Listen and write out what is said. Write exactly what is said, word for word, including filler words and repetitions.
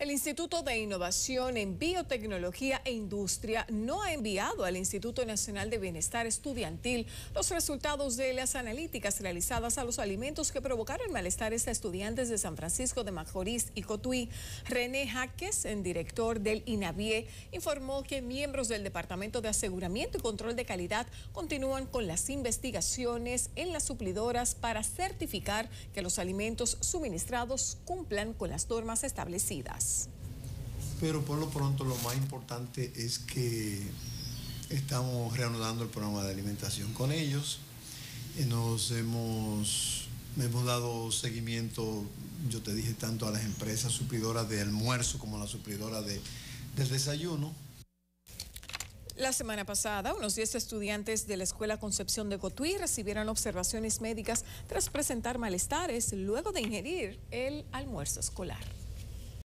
El Instituto de Innovación en Biotecnología e Industria no ha enviado al Instituto Nacional de Bienestar Estudiantil los resultados de las analíticas realizadas a los alimentos que provocaron malestares a estudiantes de San Francisco de Macorís y Cotuí. René Jaques, el director del INABIE, informó que miembros del Departamento de Aseguramiento y Control de Calidad continúan con las investigaciones en las suplidoras para certificar que los alimentos suministrados cumplan con las normas establecidas. Pero por lo pronto lo más importante es que estamos reanudando el programa de alimentación con ellos. Nos hemos, hemos dado seguimiento, yo te dije, tanto a las empresas suplidoras de almuerzo como a la suplidora de, del desayuno. La semana pasada, unos diez estudiantes de la Escuela Concepción de Cotuí recibieron observaciones médicas tras presentar malestares luego de ingerir el almuerzo escolar.